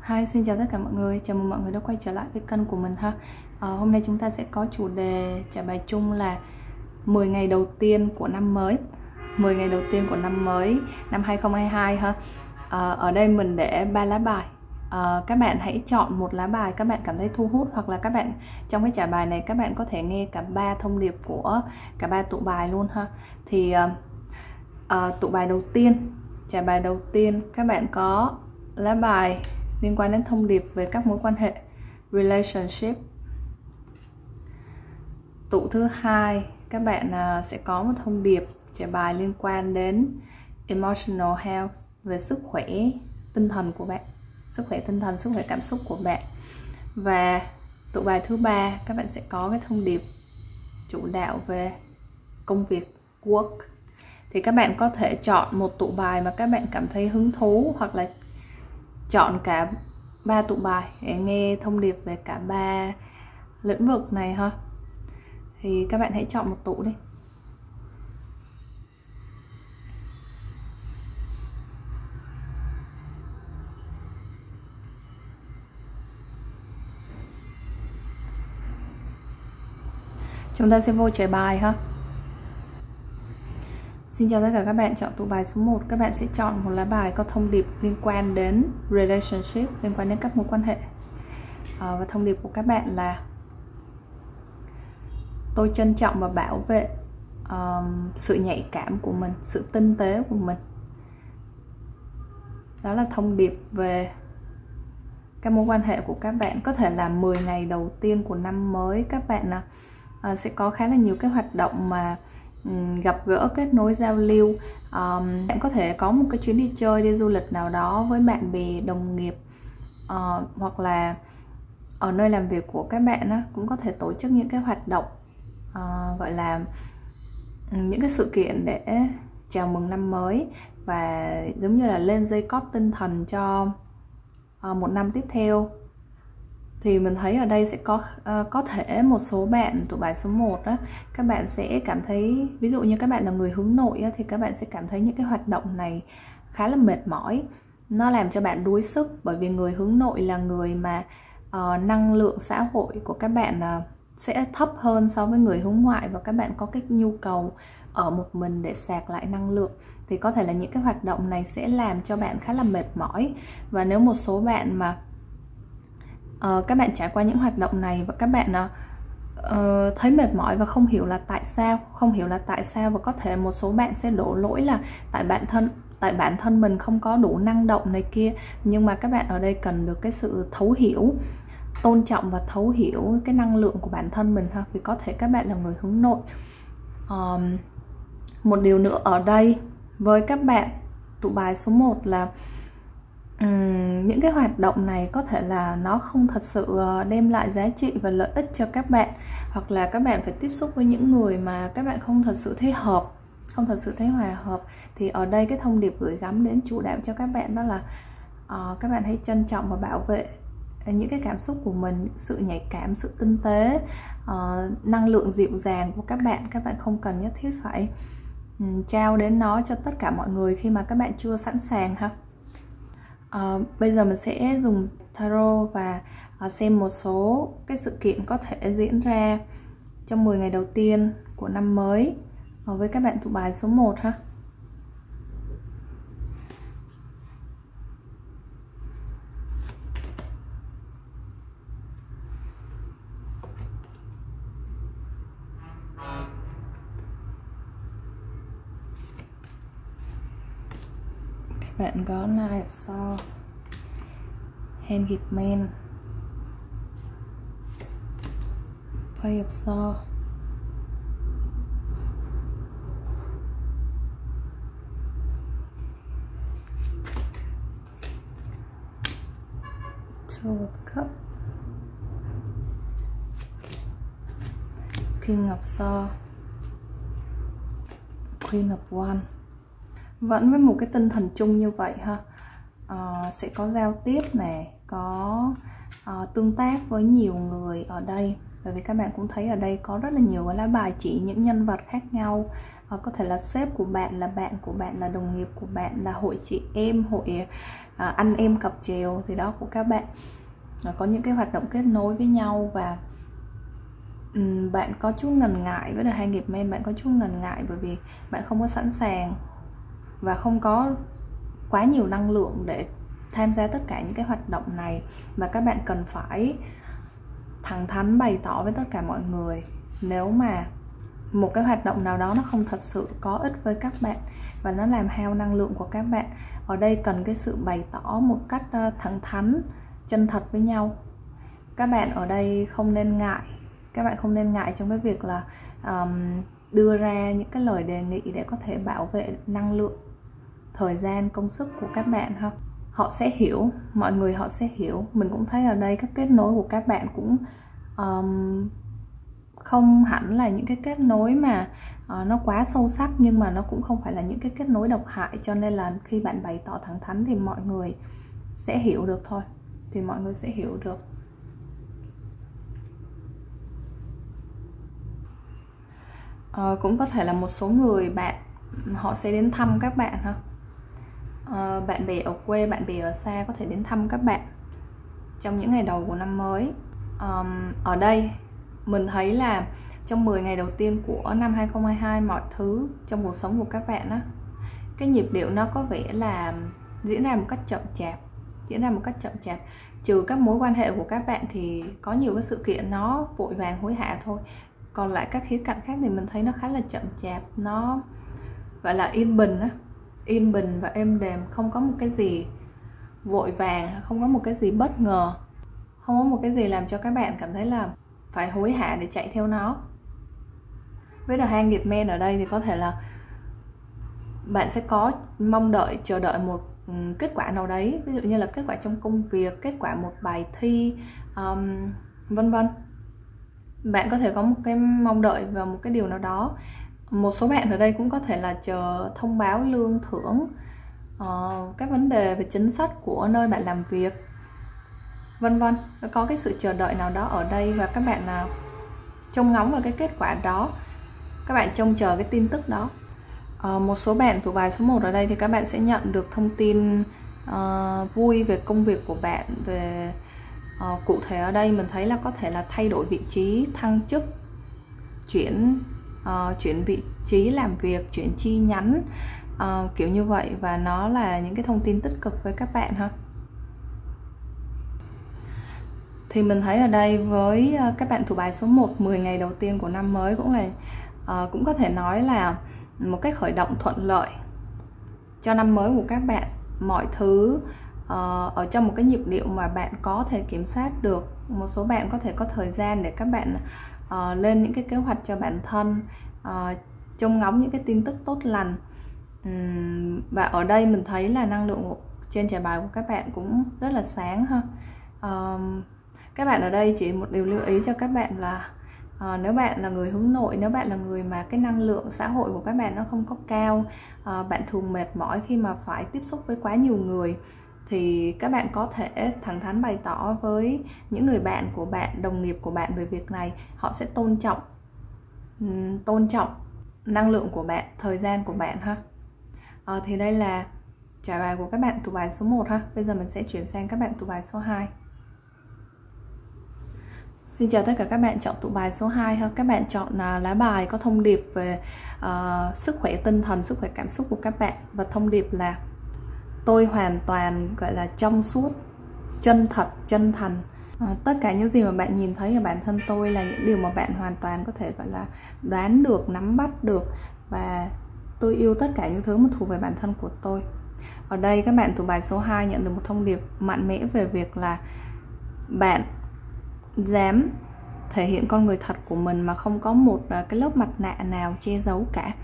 Hi, xin chào tất cả mọi người, chào mừng mọi người đã quay trở lại với kênh của mình ha. Hôm nay chúng ta sẽ có chủ đề trả bài chung là 10 ngày đầu tiên của năm mới. 10 ngày đầu tiên của năm mới năm 2022 ha. Ở đây mình để 3 lá bài. Các bạn hãy chọn một lá bài các bạn cảm thấy thu hút, hoặc là các bạn trong cái trả bài này các bạn có thể nghe cả 3 thông điệp của cả 3 tụ bài luôn ha. Thì tụ bài đầu tiên, trả bài đầu tiên, các bạn có lá bài liên quan đến thông điệp về các mối quan hệ, relationship. Tụ thứ hai, các bạn sẽ có một thông điệp trả bài liên quan đến emotional health, về sức khỏe tinh thần của bạn, sức khỏe tinh thần, sức khỏe cảm xúc của bạn. Và tụ bài thứ ba, các bạn sẽ có cái thông điệp chủ đạo về công việc, work. Thì các bạn có thể chọn một tụ bài mà các bạn cảm thấy hứng thú, hoặc là chọn cả 3 tụ bài để nghe thông điệp về cả 3 lĩnh vực này ha. Thì các bạn hãy chọn một tụ đi. Chúng ta sẽ vô trả bài ha. Xin chào tất cả các bạn, chọn tụ bài số 1. Các bạn sẽ chọn một lá bài có thông điệp liên quan đến relationship, liên quan đến các mối quan hệ. Và thông điệp của các bạn là: tôi trân trọng và bảo vệ sự nhạy cảm của mình, sự tinh tế của mình. Đó là thông điệp về các mối quan hệ của các bạn. Có thể là 10 ngày đầu tiên của năm mới, các bạn sẽ có khá là nhiều cái hoạt động mà gặp gỡ, kết nối, giao lưu. Bạn có thể có một cái chuyến đi chơi, đi du lịch nào đó với bạn bè, đồng nghiệp, hoặc là ở nơi làm việc của các bạn cũng có thể tổ chức những cái hoạt động gọi là những cái sự kiện để chào mừng năm mới, và giống như là lên dây cót tinh thần cho một năm tiếp theo. Thì mình thấy ở đây sẽ có thể một số bạn tụ bài số 1 đó, các bạn sẽ cảm thấy, ví dụ như các bạn là người hướng nội thì các bạn sẽ cảm thấy những cái hoạt động này khá là mệt mỏi, nó làm cho bạn đuối sức. Bởi vì người hướng nội là người mà năng lượng xã hội của các bạn sẽ thấp hơn so với người hướng ngoại, và các bạn có cái nhu cầu ở một mình để sạc lại năng lượng. Thì có thể là những cái hoạt động này sẽ làm cho bạn khá là mệt mỏi. Và nếu một số bạn mà các bạn trải qua những hoạt động này và các bạn thấy mệt mỏi và không hiểu là tại sao, và có thể một số bạn sẽ đổ lỗi là tại bản thân mình không có đủ năng động này kia. Nhưng mà các bạn ở đây cần được cái sự thấu hiểu, tôn trọng và thấu hiểu cái năng lượng của bản thân mình ha. Vì có thể các bạn là người hướng nội. Một điều nữa ở đây với các bạn tụ bài số 1 là những cái hoạt động này có thể là nó không thật sự đem lại giá trị và lợi ích cho các bạn, hoặc là các bạn phải tiếp xúc với những người mà các bạn không thật sự thấy hợp, không thật sự thấy hòa hợp. Thì ở đây cái thông điệp gửi gắm đến chủ đạo cho các bạn đó là các bạn hãy trân trọng và bảo vệ những cái cảm xúc của mình, sự nhạy cảm, sự tinh tế, năng lượng dịu dàng của các bạn. Các bạn không cần nhất thiết phải trao đến nó cho tất cả mọi người khi mà các bạn chưa sẵn sàng ha. Bây giờ mình sẽ dùng tarot và xem một số cái sự kiện có thể diễn ra trong 10 ngày đầu tiên của năm mới với các bạn tụ bài số 1 ha. Các bạn có Knight of Swords, Hangman, Page of Swords, Two of Cups, King of Swords, Queen of Wands. Vẫn với một cái tinh thần chung như vậy ha. Sẽ có giao tiếp này, có tương tác với nhiều người ở đây. Bởi vì các bạn cũng thấy ở đây có rất là nhiều lá bài chỉ những nhân vật khác nhau, có thể là sếp của bạn, là bạn của bạn, là đồng nghiệp của bạn, là hội chị em, hội anh em cặp chèo gì đó của các bạn. Có những cái hoạt động kết nối với nhau, và bạn có chút ngần ngại với hai nghiệp men, bạn có chút ngần ngại bởi vì bạn không có sẵn sàng và không có quá nhiều năng lượng để tham gia tất cả những cái hoạt động này, và các bạn cần phải thẳng thắn bày tỏ với tất cả mọi người nếu mà một cái hoạt động nào đó nó không thật sự có ích với các bạn và nó làm hao năng lượng của các bạn. Ở đây cần cái sự bày tỏ một cách thẳng thắn, chân thật với nhau. Các bạn ở đây không nên ngại, các bạn không nên ngại trong cái việc là đưa ra những cái lời đề nghị để có thể bảo vệ năng lượng, thời gian, công sức của các bạn ha. Họ sẽ hiểu, mọi người họ sẽ hiểu. Mình cũng thấy ở đây các kết nối của các bạn cũng không hẳn là những cái kết nối mà nó quá sâu sắc, nhưng mà nó cũng không phải là những cái kết nối độc hại, cho nên là khi bạn bày tỏ thẳng thắn thì mọi người sẽ hiểu được thôi, thì mọi người sẽ hiểu được. Cũng có thể là một số người bạn họ sẽ đến thăm các bạn ha. Bạn bè ở quê, bạn bè ở xa có thể đến thăm các bạn trong những ngày đầu của năm mới. Ở đây mình thấy là trong 10 ngày đầu tiên của năm 2022, mọi thứ trong cuộc sống của các bạn á, cái nhịp điệu nó có vẻ là diễn ra một cách chậm chạp, trừ các mối quan hệ của các bạn thì có nhiều cái sự kiện nó vội vàng hối hả thôi, còn lại các khía cạnh khác thì mình thấy nó khá là chậm chạp, nó gọi là yên bình á, yên bình và êm đềm, không có một cái gì vội vàng, không có một cái gì bất ngờ, không có một cái gì làm cho các bạn cảm thấy là phải hối hả để chạy theo nó. Với The Hanged Man ở đây thì có thể là bạn sẽ có mong đợi, chờ đợi một kết quả nào đấy, ví dụ như là kết quả trong công việc, kết quả một bài thi, vân vân. Bạn có thể có một cái mong đợi vào một cái điều nào đó. Một số bạn ở đây cũng có thể là chờ thông báo lương thưởng, các vấn đề về chính sách của nơi bạn làm việc, vân vân. Có cái sự chờ đợi nào đó ở đây và các bạn nào trông ngóng vào cái kết quả đó, các bạn trông chờ cái tin tức đó. Một số bạn thuộc bài số 1 ở đây thì các bạn sẽ nhận được thông tin vui về công việc của bạn, về cụ thể ở đây mình thấy là có thể là thay đổi vị trí, thăng chức, chuyển vị trí làm việc, chuyển chi nhánh, kiểu như vậy, và nó là những cái thông tin tích cực với các bạn ha. Thì mình thấy ở đây với các bạn thuộc bài số 1, 10 ngày đầu tiên của năm mới cũng có thể nói là một cái khởi động thuận lợi cho năm mới của các bạn. Mọi thứ ở trong một cái nhịp điệu mà bạn có thể kiểm soát được. Một số bạn có thể có thời gian để các bạn lên những cái kế hoạch cho bản thân, trông ngóng những cái tin tức tốt lành. Và ở đây mình thấy là năng lượng trên trải bài của các bạn cũng rất là sáng ha. Các bạn ở đây chỉ một điều lưu ý cho các bạn là nếu bạn là người hướng nội, nếu bạn là người mà cái năng lượng xã hội của các bạn nó không có cao, bạn thường mệt mỏi khi mà phải tiếp xúc với quá nhiều người, thì các bạn có thể thẳng thắn bày tỏ với những người bạn của bạn, đồng nghiệp của bạn về việc này. Họ sẽ tôn trọng năng lượng của bạn, thời gian của bạn ha. Thì đây là trải bài của các bạn thuộc bài số 1 ha. Bây giờ mình sẽ chuyển sang các bạn thuộc bài số 2. Xin chào tất cả các bạn chọn tụ bài số 2 ha. Các bạn chọn lá bài có thông điệp về sức khỏe tinh thần, sức khỏe cảm xúc của các bạn, và thông điệp là tôi hoàn toàn gọi là trong suốt, chân thật, chân thành. Tất cả những gì mà bạn nhìn thấy ở bản thân tôi là những điều mà bạn hoàn toàn có thể gọi là đoán được, nắm bắt được, và tôi yêu tất cả những thứ mà thuộc về bản thân của tôi. Ở đây các bạn tụ bài số 2 nhận được một thông điệp mạnh mẽ về việc là bạn dám thể hiện con người thật của mình mà không có một cái lớp mặt nạ nào che giấu cả.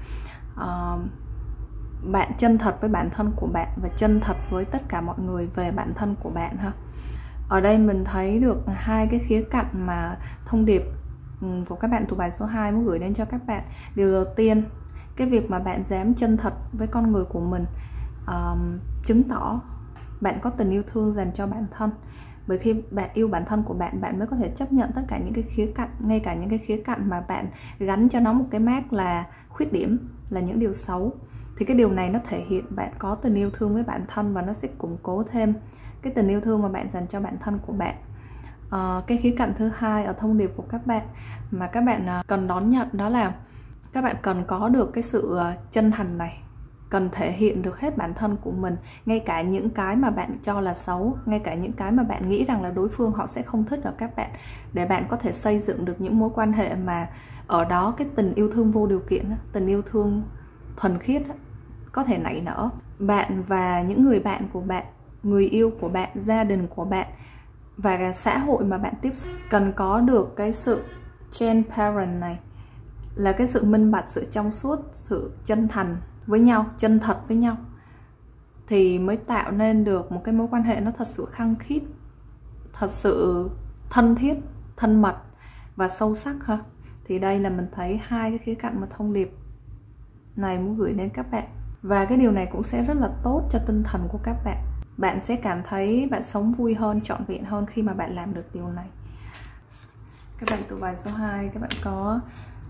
Bạn chân thật với bản thân của bạn và chân thật với tất cả mọi người về bản thân của bạn ha. Ở đây mình thấy được hai cái khía cạnh mà thông điệp của các bạn thuộc bài số 2 muốn gửi đến cho các bạn. Điều đầu tiên, cái việc mà bạn dám chân thật với con người của mình chứng tỏ bạn có tình yêu thương dành cho bản thân. Bởi khi bạn yêu bản thân của bạn, bạn mới có thể chấp nhận tất cả những cái khía cạnh, ngay cả những cái khía cạnh mà bạn gắn cho nó một cái mác là khuyết điểm, là những điều xấu. Thì cái điều này nó thể hiện bạn có tình yêu thương với bản thân, và nó sẽ củng cố thêm cái tình yêu thương mà bạn dành cho bản thân của bạn. Cái khía cạnh thứ hai ở thông điệp của các bạn mà các bạn cần đón nhận, đó là các bạn cần có được cái sự chân thành này, cần thể hiện được hết bản thân của mình, ngay cả những cái mà bạn cho là xấu, ngay cả những cái mà bạn nghĩ rằng là đối phương họ sẽ không thích ở các bạn, để bạn có thể xây dựng được những mối quan hệ mà ở đó cái tình yêu thương vô điều kiện, tình yêu thương thuần khiết có thể nảy nở. Bạn và những người bạn của bạn, người yêu của bạn, gia đình của bạn và xã hội mà bạn tiếp xúc cần có được cái sự transparent này, là cái sự minh bạch, sự trong suốt, sự chân thành với nhau, chân thật với nhau, thì mới tạo nên được một cái mối quan hệ nó thật sự khăng khít, thật sự thân thiết, thân mật và sâu sắc ha. Thì đây là mình thấy hai cái khía cạnh mà thông điệp này muốn gửi đến các bạn. Và cái điều này cũng sẽ rất là tốt cho tinh thần của các bạn. Bạn sẽ cảm thấy bạn sống vui hơn, trọn vẹn hơn khi mà bạn làm được điều này. Các bạn tụ bài số 2, các bạn có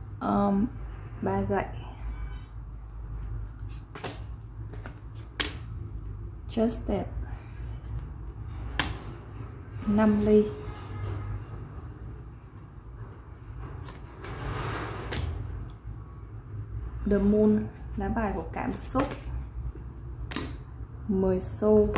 3 gậy, Just That, 5 ly, The Moon, lá bài của cảm xúc, 10 xu,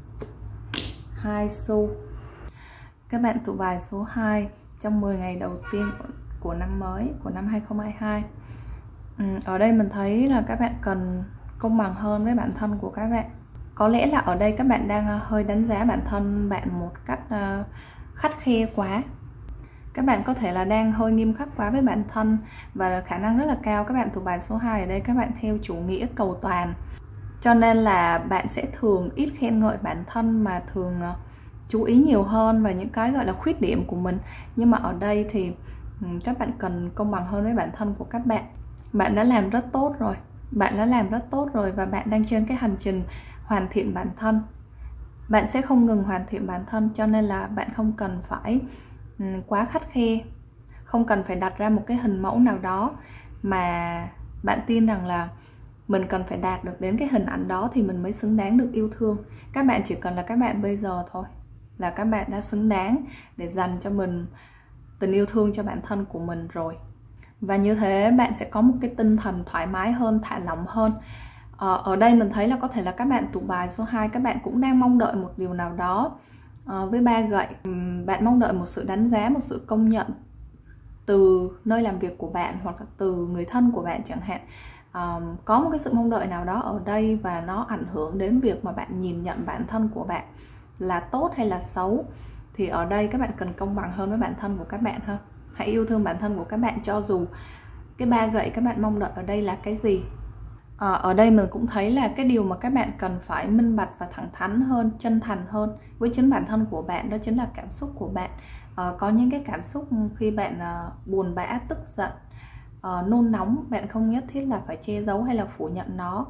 2 xu. Các bạn tụ bài số 2 trong 10 ngày đầu tiên của năm mới, của năm 2022. Ở đây mình thấy là các bạn cần công bằng hơn với bản thân của các bạn. Có lẽ là ở đây các bạn đang hơi đánh giá bản thân bạn một cách khắt khe quá. Các bạn có thể là đang hơi nghiêm khắc quá với bản thân, và khả năng rất là cao các bạn thuộc bài số 2 ở đây các bạn theo chủ nghĩa cầu toàn. Cho nên là bạn sẽ thường ít khen ngợi bản thân mà thường chú ý nhiều hơn vào những cái gọi là khuyết điểm của mình. Nhưng mà ở đây thì các bạn cần công bằng hơn với bản thân của các bạn. Bạn đã làm rất tốt rồi. Bạn đã làm rất tốt rồi và bạn đang trên cái hành trình hoàn thiện bản thân. Bạn sẽ không ngừng hoàn thiện bản thân, cho nên là bạn không cần phải quá khắt khe, không cần phải đặt ra một cái hình mẫu nào đó mà bạn tin rằng là mình cần phải đạt được đến cái hình ảnh đó thì mình mới xứng đáng được yêu thương. Các bạn chỉ cần là các bạn bây giờ thôi, là các bạn đã xứng đáng để dành cho mình tình yêu thương cho bản thân của mình rồi. Và như thế bạn sẽ có một cái tinh thần thoải mái hơn, thả lỏng hơn. Ở đây mình thấy là có thể là các bạn tụ bài số 2, các bạn cũng đang mong đợi một điều nào đó. Với 3 gậy, bạn mong đợi một sự đánh giá, một sự công nhận từ nơi làm việc của bạn hoặc là từ người thân của bạn chẳng hạn. Có một cái sự mong đợi nào đó ở đây và nó ảnh hưởng đến việc mà bạn nhìn nhận bản thân của bạn là tốt hay là xấu. Thì ở đây các bạn cần công bằng hơn với bản thân của các bạn ha. Hãy yêu thương bản thân của các bạn cho dù cái 3 gậy các bạn mong đợi ở đây là cái gì. Ở đây mình cũng thấy là cái điều mà các bạn cần phải minh bạch và thẳng thắn hơn, chân thành hơn với chính bản thân của bạn, đó chính là cảm xúc của bạn. Có những cái cảm xúc khi bạn buồn bã, tức giận, nôn nóng, bạn không nhất thiết là phải che giấu hay là phủ nhận nó,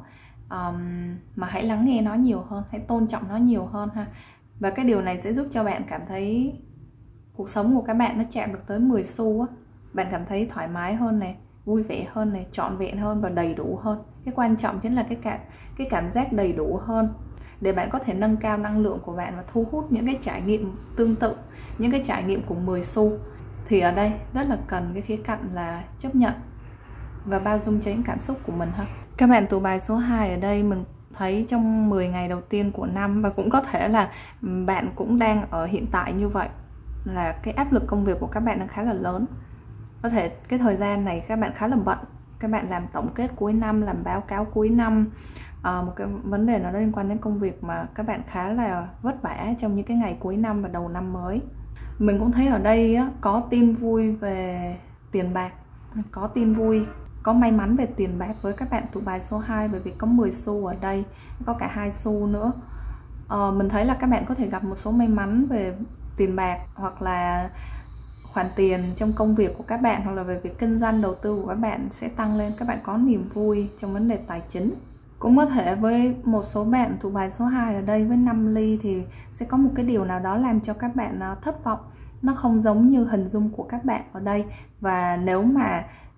mà hãy lắng nghe nó nhiều hơn, hãy tôn trọng nó nhiều hơn ha. Và cái điều này sẽ giúp cho bạn cảm thấy cuộc sống của các bạn nó chạm được tới 10 xu á. Bạn cảm thấy thoải mái hơn này, vui vẻ hơn này, trọn vẹn hơn và đầy đủ hơn. Cái quan trọng chính là cái cảm giác đầy đủ hơn, để bạn có thể nâng cao năng lượng của bạn và thu hút những cái trải nghiệm tương tự, những cái trải nghiệm của 10 xu. Thì ở đây rất là cần cái khía cạnh là chấp nhận và bao dung cho những cảm xúc của mình ha. Các bạn tụ bài số 2 ở đây mình thấy trong 10 ngày đầu tiên của năm, và cũng có thể là bạn cũng đang ở hiện tại như vậy, là cái áp lực công việc của các bạn đang khá là lớn. Có thể cái thời gian này các bạn khá là bận, các bạn làm tổng kết cuối năm, làm báo cáo cuối năm, một cái vấn đề nào đó liên quan đến công việc mà các bạn khá là vất vả trong những cái ngày cuối năm và đầu năm mới. Mình cũng thấy ở đây có tin vui về tiền bạc, có tin vui, có may mắn về tiền bạc với các bạn tụ bài số 2, bởi vì có 10 xu ở đây, có cả 2 xu nữa. Mình thấy là các bạn có thể gặp một số may mắn về tiền bạc, hoặc là khoản tiền trong công việc của các bạn, hoặc là về việc kinh doanh đầu tư của các bạn sẽ tăng lên, các bạn có niềm vui trong vấn đề tài chính. Cũng có thể với một số bạn tụ bài số 2 ở đây với 5 ly thì sẽ có một cái điều nào đó làm cho các bạn thất vọng, nó không giống như hình dung của các bạn ở đây. Và nếu mà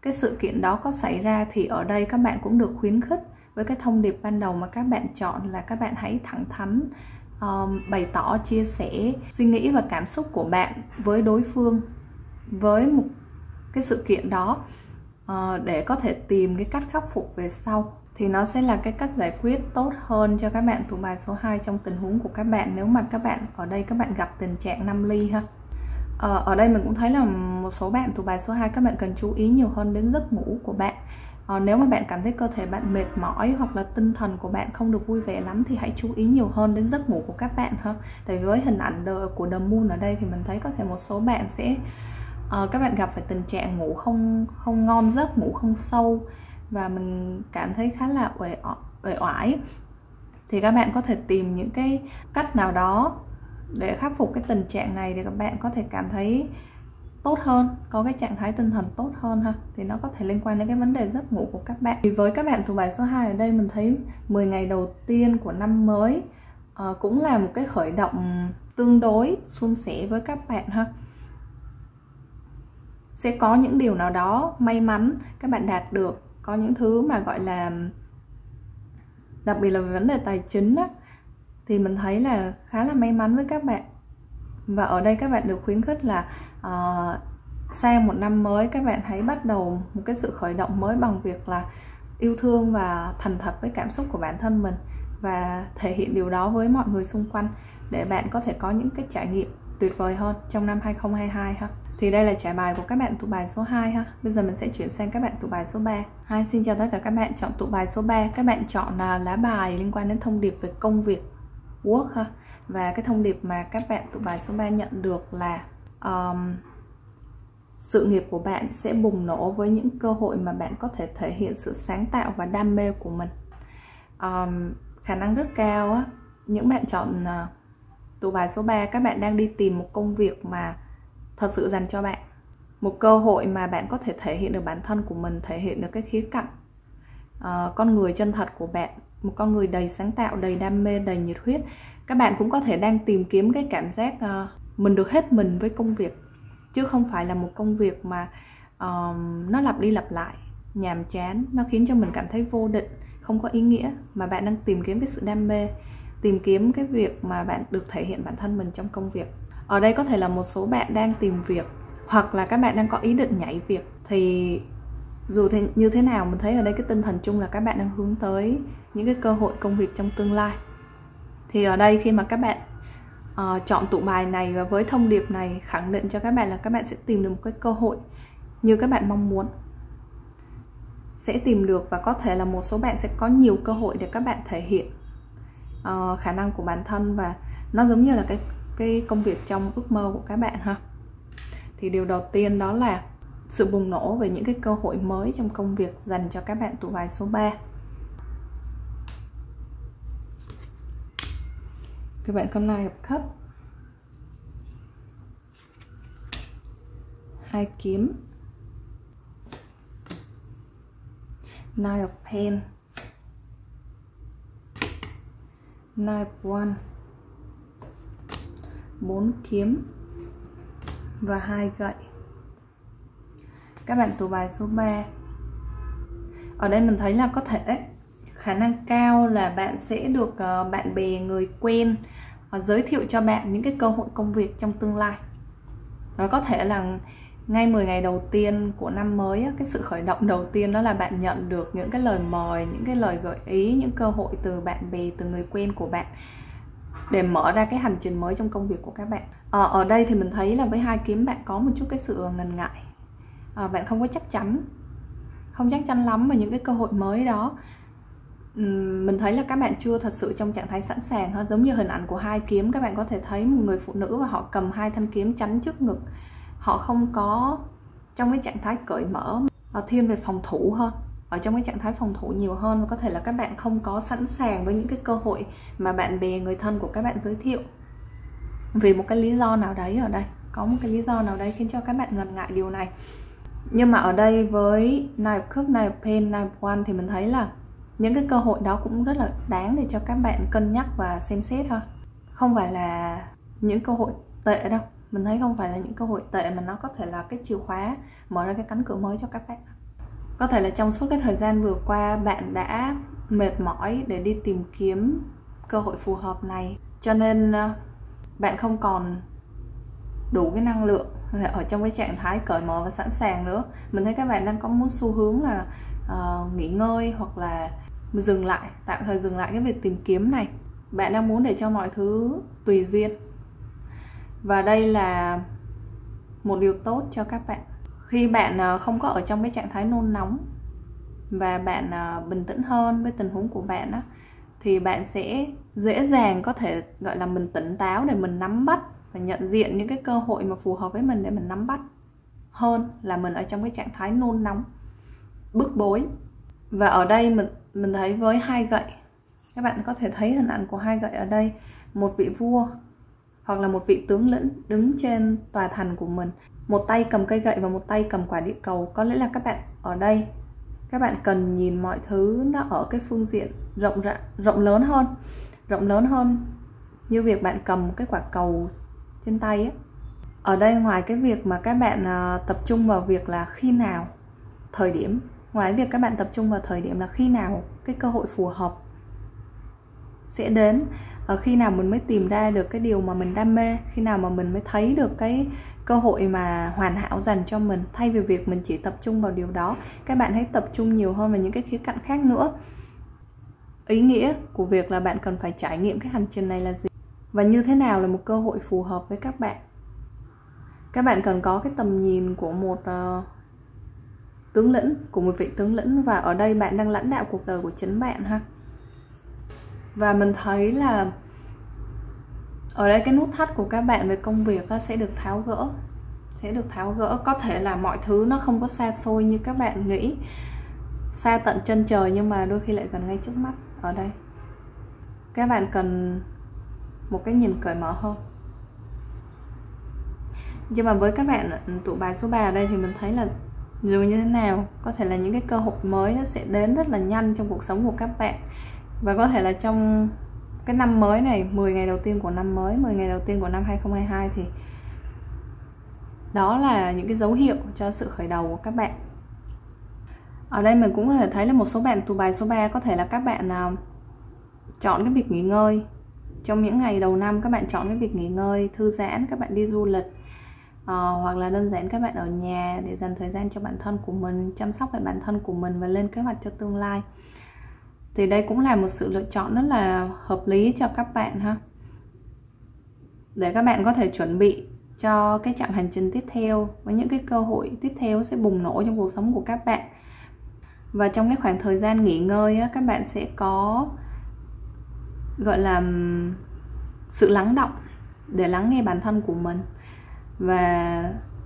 cái sự kiện đó có xảy ra thì ở đây các bạn cũng được khuyến khích với cái thông điệp ban đầu mà các bạn chọn là các bạn hãy thẳng thắn bày tỏ, chia sẻ suy nghĩ và cảm xúc của bạn với đối phương, với một cái sự kiện đó, để có thể tìm cái cách khắc phục về sau. Thì nó sẽ là cái cách giải quyết tốt hơn cho các bạn tụ bài số 2 trong tình huống của các bạn, nếu mà các bạn ở đây các bạn gặp tình trạng 5 ly ha. Ở đây mình cũng thấy là một số bạn tụ bài số 2 các bạn cần chú ý nhiều hơn đến giấc ngủ của bạn. Nếu mà bạn cảm thấy cơ thể bạn mệt mỏi hoặc là tinh thần của bạn không được vui vẻ lắm thì hãy chú ý nhiều hơn đến giấc ngủ của các bạn ha. Tại vì với hình ảnh của The Moon ở đây thì mình thấy có thể một số bạn sẽ các bạn gặp phải tình trạng ngủ không ngon giấc, ngủ không sâu và mình cảm thấy khá là uể oải. Thì các bạn có thể tìm những cái cách nào đó để khắc phục cái tình trạng này để các bạn có thể cảm thấy tốt hơn, có cái trạng thái tinh thần tốt hơn ha. Thì nó có thể liên quan đến cái vấn đề giấc ngủ của các bạn. Thì với các bạn thuộc bài số 2 ở đây mình thấy 10 ngày đầu tiên của năm mới cũng là một cái khởi động tương đối suôn sẻ với các bạn ha. Sẽ có những điều nào đó may mắn các bạn đạt được, có những thứ mà gọi là đặc biệt là về vấn đề tài chính á, thì mình thấy là khá là may mắn với các bạn. Và ở đây các bạn được khuyến khích là sang một năm mới các bạn hãy bắt đầu một cái sự khởi động mới bằng việc là yêu thương và thành thật với cảm xúc của bản thân mình và thể hiện điều đó với mọi người xung quanh để bạn có thể có những cái trải nghiệm tuyệt vời hơn trong năm 2022 ha. Thì đây là trải bài của các bạn tụ bài số 2 ha. Bây giờ mình sẽ chuyển sang các bạn tụ bài số 3. Xin chào tất cả các bạn chọn tụ bài số 3. Các bạn chọn lá bài liên quan đến thông điệp về công việc, work ha. Và cái thông điệp mà các bạn tụ bài số 3 nhận được là sự nghiệp của bạn sẽ bùng nổ với những cơ hội mà bạn có thể thể hiện sự sáng tạo và đam mê của mình. Khả năng rất cao á, những bạn chọn tụ bài số 3 các bạn đang đi tìm một công việc mà thật sự dành cho bạn, một cơ hội mà bạn có thể thể hiện được bản thân của mình, thể hiện được cái khía cạnh con người chân thật của bạn, một con người đầy sáng tạo, đầy đam mê, đầy nhiệt huyết. Các bạn cũng có thể đang tìm kiếm cái cảm giác mình được hết mình với công việc, chứ không phải là một công việc mà nó lặp đi lặp lại, nhàm chán, nó khiến cho mình cảm thấy vô định, không có ý nghĩa, mà bạn đang tìm kiếm cái sự đam mê, tìm kiếm cái việc mà bạn được thể hiện bản thân mình trong công việc. Ở đây có thể là một số bạn đang tìm việc hoặc là các bạn đang có ý định nhảy việc. Thì dù như thế nào mình thấy ở đây cái tinh thần chung là các bạn đang hướng tới những cái cơ hội công việc trong tương lai. Thì ở đây khi mà các bạn chọn tụ bài này và với thông điệp này khẳng định cho các bạn là các bạn sẽ tìm được một cái cơ hội như các bạn mong muốn, sẽ tìm được, và có thể là một số bạn sẽ có nhiều cơ hội để các bạn thể hiện khả năng của bản thân, và nó giống như là cái công việc trong ước mơ của các bạn ha. Thì điều đầu tiên đó là sự bùng nổ về những cái cơ hội mới trong công việc dành cho các bạn tụ bài số 3. Các bạn có Nine of Cups, 2 kiếm, Nine of Pentacles, Nine of Wands, 4 kiếm và 2 gậy. Các bạn tụ bài số 3. Ở đây mình thấy là có thể khả năng cao là bạn sẽ được bạn bè, người quen giới thiệu cho bạn những cái cơ hội công việc trong tương lai. Nó có thể là ngay 10 ngày đầu tiên của năm mới, cái sự khởi động đầu tiên đó là bạn nhận được những cái lời mời, những cái lời gợi ý, những cơ hội từ bạn bè, từ người quen của bạn để mở ra cái hành trình mới trong công việc của các bạn. Ở đây thì mình thấy là với 2 kiếm bạn có một chút cái sự ngần ngại, bạn không có chắc chắn, không chắc chắn lắm về những cái cơ hội mới đó. Mình thấy là các bạn chưa thật sự trong trạng thái sẵn sàng ha. Giống như hình ảnh của 2 kiếm, các bạn có thể thấy một người phụ nữ và họ cầm 2 thanh kiếm chắn trước ngực, họ không có trong cái trạng thái cởi mở, thiên về phòng thủ hơn, ở trong cái trạng thái phòng thủ nhiều hơn. Và có thể là các bạn không có sẵn sàng với những cái cơ hội mà bạn bè, người thân của các bạn giới thiệu, vì một cái lý do nào đấy. Ở đây có một cái lý do nào đấy khiến cho các bạn ngần ngại điều này. Nhưng mà ở đây với Nine of Cups, Nine of Pentacles, Nine of Wands thì mình thấy là những cái cơ hội đó cũng rất là đáng để cho các bạn cân nhắc và xem xét thôi. Không phải là những cơ hội tệ đâu. Mình thấy không phải là những cơ hội tệ, mà nó có thể là cái chìa khóa mở ra cái cánh cửa mới cho các bạn. Có thể là trong suốt cái thời gian vừa qua bạn đã mệt mỏi để đi tìm kiếm cơ hội phù hợp này, cho nên bạn không còn đủ cái năng lượng ở trong cái trạng thái cởi mở và sẵn sàng nữa. Mình thấy các bạn đang có muốn xu hướng là nghỉ ngơi hoặc là dừng lại, tạm thời dừng lại cái việc tìm kiếm này. Bạn đang muốn để cho mọi thứ tùy duyên, và đây là một điều tốt cho các bạn. Khi bạn không có ở trong cái trạng thái nôn nóng và bạn bình tĩnh hơn với tình huống của bạn á, thì bạn sẽ dễ dàng có thể gọi là mình tỉnh táo để mình nắm bắt và nhận diện những cái cơ hội mà phù hợp với mình để mình nắm bắt, hơn là mình ở trong cái trạng thái nôn nóng, bức bối. Và ở đây mình thấy với hai gậy, các bạn có thể thấy hình ảnh của hai gậy ở đây, một vị vua hoặc là một vị tướng lĩnh đứng trên tòa thành của mình, một tay cầm cây gậy và một tay cầm quả địa cầu. Có lẽ là các bạn ở đây, các bạn cần nhìn mọi thứ nó ở cái phương diện rộng lớn hơn, như việc bạn cầm cái quả cầu trên tay ấy. Ở đây ngoài cái việc mà các bạn tập trung vào việc là khi nào, thời điểm, ngoài việc các bạn tập trung vào thời điểm là khi nào cái cơ hội phù hợp sẽ đến, ở khi nào mình mới tìm ra được cái điều mà mình đam mê, khi nào mà mình mới thấy được cái cơ hội mà hoàn hảo dành cho mình. Thay vì việc mình chỉ tập trung vào điều đó, các bạn hãy tập trung nhiều hơn vào những cái khía cạnh khác nữa. Ý nghĩa của việc là bạn cần phải trải nghiệm cái hành trình này là gì, và như thế nào là một cơ hội phù hợp với các bạn. Các bạn cần có cái tầm nhìn của một tướng lĩnh, của một vị tướng lĩnh, và ở đây bạn đang lãnh đạo cuộc đời của chính bạn ha. Và mình thấy là ở đây cái nút thắt của các bạn về công việc sẽ được tháo gỡ. Có thể là mọi thứ nó không có xa xôi như các bạn nghĩ, xa tận chân trời, nhưng mà đôi khi lại gần ngay trước mắt. Ở đây các bạn cần một cái nhìn cởi mở hơn. Nhưng mà với các bạn tụ bài số 3 ở đây thì mình thấy là dù như thế nào, có thể là những cái cơ hội mới nó sẽ đến rất là nhanh trong cuộc sống của các bạn. Và có thể là trong cái năm mới này, 10 ngày đầu tiên của năm mới, 10 ngày đầu tiên của năm 2022, thì đó là những cái dấu hiệu cho sự khởi đầu của các bạn. Ở đây mình cũng có thể thấy là một số bạn tụ bài số 3 có thể là các bạn chọn cái việc nghỉ ngơi. Trong những ngày đầu năm các bạn chọn cái việc nghỉ ngơi, thư giãn, các bạn đi du lịch, hoặc là đơn giản các bạn ở nhà để dành thời gian cho bản thân của mình, chăm sóc lại bản thân của mình và lên kế hoạch cho tương lai. Thì đây cũng là một sự lựa chọn rất là hợp lý cho các bạn ha, để các bạn có thể chuẩn bị cho cái chặng hành trình tiếp theo, với những cái cơ hội tiếp theo sẽ bùng nổ trong cuộc sống của các bạn. Và trong cái khoảng thời gian nghỉ ngơi các bạn sẽ có gọi là sự lắng đọng để lắng nghe bản thân của mình, và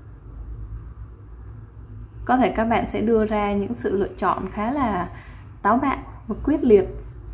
có thể các bạn sẽ đưa ra những sự lựa chọn khá là táo bạo và quyết liệt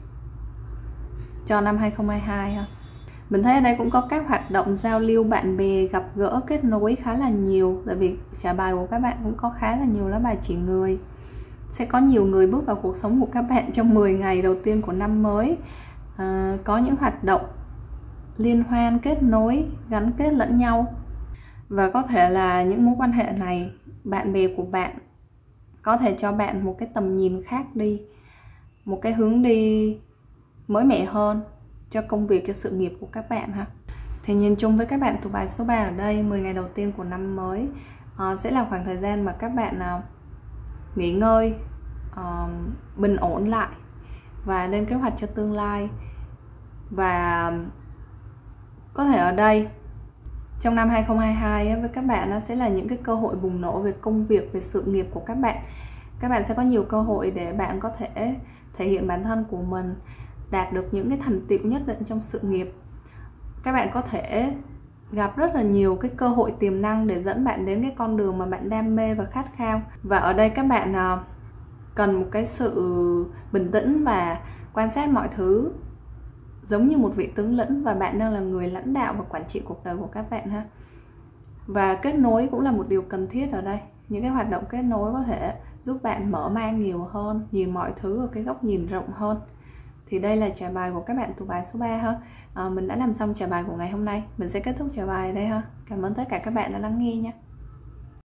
cho năm 2022 ha. Mình thấy ở đây cũng có các hoạt động giao lưu bạn bè, gặp gỡ, kết nối khá là nhiều. Tại vì trả bài của các bạn cũng có khá là nhiều lá bài chỉ người. Sẽ có nhiều người bước vào cuộc sống của các bạn trong 10 ngày đầu tiên của năm mới. Có những hoạt động liên hoan, kết nối, gắn kết lẫn nhau. Và có thể là những mối quan hệ này, bạn bè của bạn có thể cho bạn một cái tầm nhìn khác đi, một cái hướng đi mới mẻ hơn cho công việc, cho sự nghiệp của các bạn ha. Thì nhìn chung với các bạn tụ bài số 3 ở đây, 10 ngày đầu tiên của năm mới sẽ là khoảng thời gian mà các bạn nghỉ ngơi, bình ổn lại và lên kế hoạch cho tương lai. Và có thể ở đây trong năm 2022 với các bạn nó sẽ là những cái cơ hội bùng nổ về công việc, về sự nghiệp của các bạn. Các bạn sẽ có nhiều cơ hội để bạn có thể thể hiện bản thân của mình, đạt được những cái thành tựu nhất định trong sự nghiệp. Các bạn có thể gặp rất là nhiều cái cơ hội tiềm năng để dẫn bạn đến cái con đường mà bạn đam mê và khát khao. Và ở đây các bạn cần một cái sự bình tĩnh và quan sát mọi thứ giống như một vị tướng lĩnh, và bạn đang là người lãnh đạo và quản trị cuộc đời của các bạn ha. Và kết nối cũng là một điều cần thiết ở đây. Những cái hoạt động kết nối có thể giúp bạn mở mang nhiều hơn, nhìn mọi thứ ở cái góc nhìn rộng hơn. Thì đây là trả bài của các bạn tụ bài số 3 ha. Mình đã làm xong trả bài của ngày hôm nay. Mình sẽ kết thúc trả bài ở đây ha. Cảm ơn tất cả các bạn đã lắng nghe nha.